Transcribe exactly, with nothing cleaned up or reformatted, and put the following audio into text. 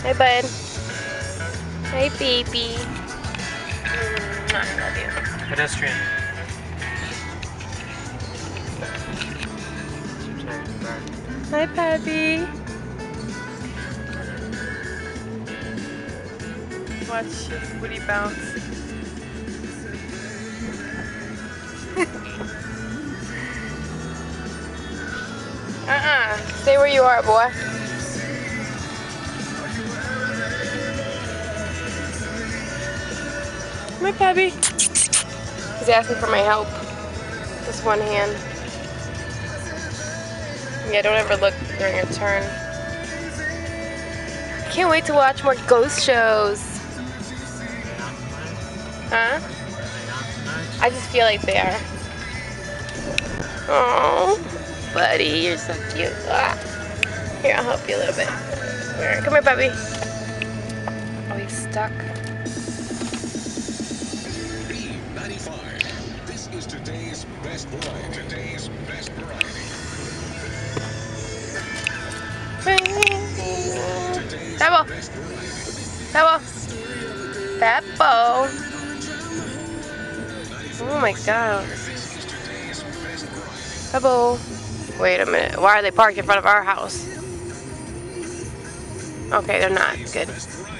Hey, bud. Hey, baby. Mm, I love you. Pedestrian. Hi, puppy. Watch his booty bounce. Uh-uh. Stay where you are, boy. My puppy. He's asking for my help. Just one hand. Yeah, don't ever look during your turn. Can't wait to watch more ghost shows. Huh? I just feel like they are. Oh, buddy, you're so cute. Ah. Here, I'll help you a little bit. Here, come here, puppy. Oh, he's stuck. B ninety-five. This is today's best variety. Today's best variety. Pebble. Pebble. Pebble. Oh my god. Pebble. Wait a minute. Why are they parked in front of our house? Okay, they're not. Good.